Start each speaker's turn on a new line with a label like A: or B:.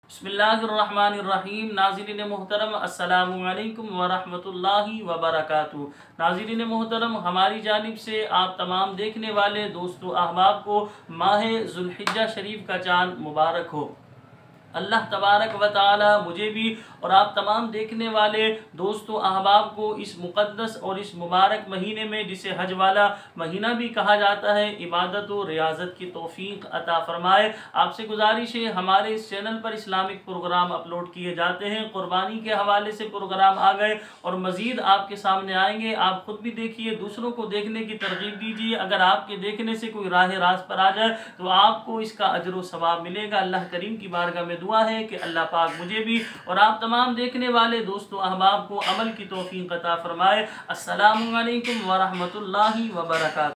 A: बिस्मिल्लाहिर्रहमानिर्रहीम। नाज़रीन मोहतरम, अस्सलामु अलैकुम वरहमतुल्लाहि वबरकातुहू। नाज़रीन मोहतरम, हमारी जानिब से आप तमाम देखने वाले दोस्तों अहबाब को माह ज़ुल्हिज्जा शरीफ का चाँद मुबारक हो। अल्लाह तबारक व तआला मुझे भी और आप तमाम देखने वाले दोस्तों अहबाब को इस मुक़द्दस और इस मुबारक महीने में, जिसे हज वाला महीना भी कहा जाता है, इबादत और रियाज़त की तौफ़ीक़ अता फ़रमाए। आपसे गुजारिश है, हमारे इस चैनल पर इस्लामिक प्रोग्राम अपलोड किए जाते हैं। क़ुरबानी के हवाले से प्रोग्राम आ गए और मज़ीद आपके सामने आएंगे। आप ख़ुद भी देखिए, दूसरों को देखने की तरग़ीब दीजिए। अगर आपके देखने से कोई राह रास्त पर आ जाए तो आपको इसका अजर व सवाब मिलेगा। अल्लाह करीम की बारगाह में दुआ है कि अल्लाह पाक मुझे भी और आप तमाम देखने वाले दोस्तों अहबाब को अमल की तौफ़ीक़ अता फ़रमाए। अस्सलामु अलैकुम व रहमतुल्लाहि व बरकातुहू।